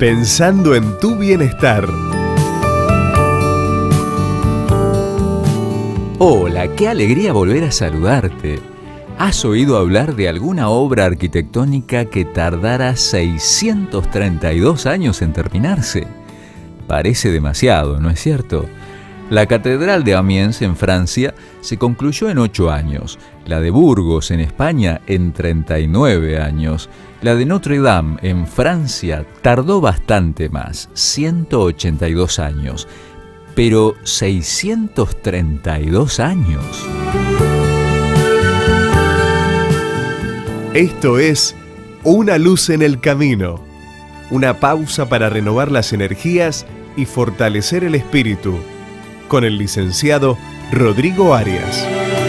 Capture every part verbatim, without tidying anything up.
pensando en tu bienestar. Hola, qué alegría volver a saludarte. ¿Has oído hablar de alguna obra arquitectónica que tardara seiscientos treinta y dos años en terminarse? Parece demasiado, ¿no es cierto? La Catedral de Amiens en Francia se concluyó en ocho años, la de Burgos en España en treinta y nueve años, la de Notre Dame en Francia tardó bastante más, ciento ochenta y dos años, pero seiscientos treinta y dos años. Esto es Una luz en el camino, una pausa para renovar las energías y fortalecer el espíritu, con el licenciado Rodrigo Arias.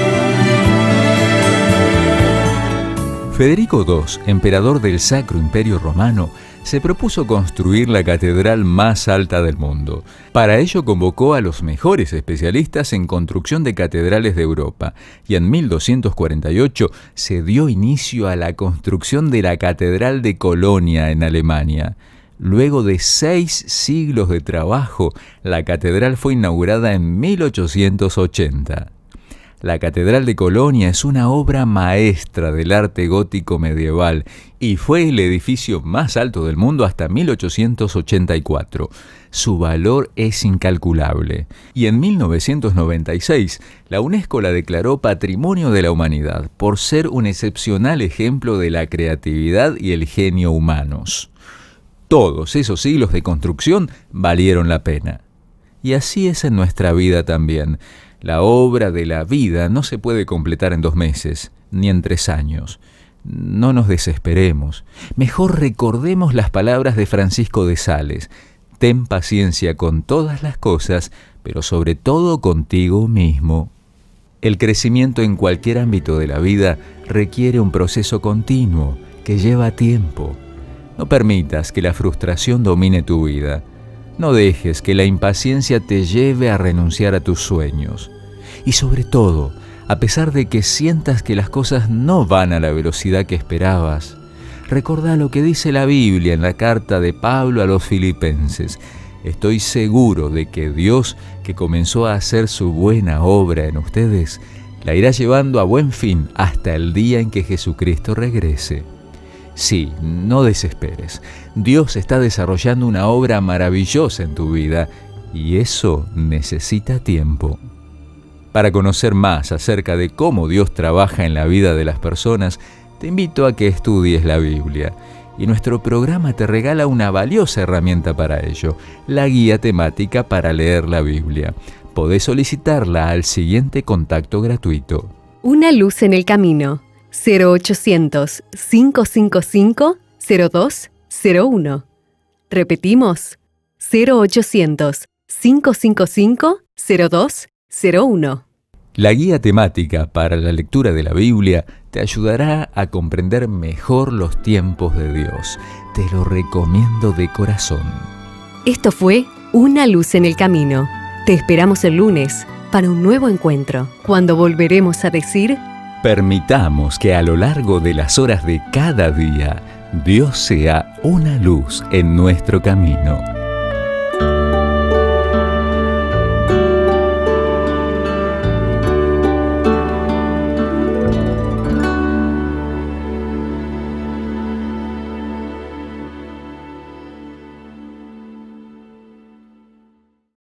Federico segundo, emperador del Sacro Imperio Romano, se propuso construir la catedral más alta del mundo. Para ello convocó a los mejores especialistas en construcción de catedrales de Europa y en mil doscientos cuarenta y ocho se dio inicio a la construcción de la Catedral de Colonia en Alemania. Luego de seis siglos de trabajo, la catedral fue inaugurada en mil ochocientos ochenta. La Catedral de Colonia es una obra maestra del arte gótico medieval y fue el edificio más alto del mundo hasta mil ochocientos ochenta y cuatro. Su valor es incalculable. Y en mil novecientos noventa y seis, la UNESCO la declaró Patrimonio de la Humanidad por ser un excepcional ejemplo de la creatividad y el genio humanos. Todos esos siglos de construcción valieron la pena. Y así es en nuestra vida también. La obra de la vida no se puede completar en dos meses, ni en tres años. No nos desesperemos. Mejor recordemos las palabras de Francisco de Sales. Ten paciencia con todas las cosas, pero sobre todo contigo mismo. El crecimiento en cualquier ámbito de la vida requiere un proceso continuo que lleva tiempo. No permitas que la frustración domine tu vida. No dejes que la impaciencia te lleve a renunciar a tus sueños. Y sobre todo, a pesar de que sientas que las cosas no van a la velocidad que esperabas, recordá lo que dice la Biblia en la carta de Pablo a los Filipenses. Estoy seguro de que Dios, que comenzó a hacer su buena obra en ustedes, la irá llevando a buen fin hasta el día en que Jesucristo regrese. Sí, no desesperes. Dios está desarrollando una obra maravillosa en tu vida y eso necesita tiempo. Para conocer más acerca de cómo Dios trabaja en la vida de las personas, te invito a que estudies la Biblia. Y nuestro programa te regala una valiosa herramienta para ello, la guía temática para leer la Biblia. Podés solicitarla al siguiente contacto gratuito. Una luz en el camino. cero ochocientos, cinco cinco cinco, cero dos cero uno. Repetimos, cero ochocientos, cinco cinco cinco, cero dos cero uno. La guía temática para la lectura de la Biblia te ayudará a comprender mejor los tiempos de Dios. Te lo recomiendo de corazón. Esto fue Una luz en el camino. Te esperamos el lunes para un nuevo encuentro, cuando volveremos a decir: permitamos que a lo largo de las horas de cada día, Dios sea una luz en nuestro camino.